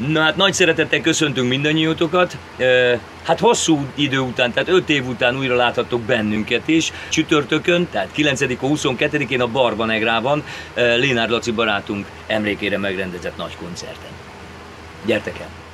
Na hát nagy szeretettel köszöntünk mindannyiótokat. Hát hosszú idő után, tehát 5 év után újra láthattok bennünket is. Csütörtökön, tehát 9-22-én a Barba Negrában Lénár Laci barátunk emlékére megrendezett nagy koncerten. Gyertek el!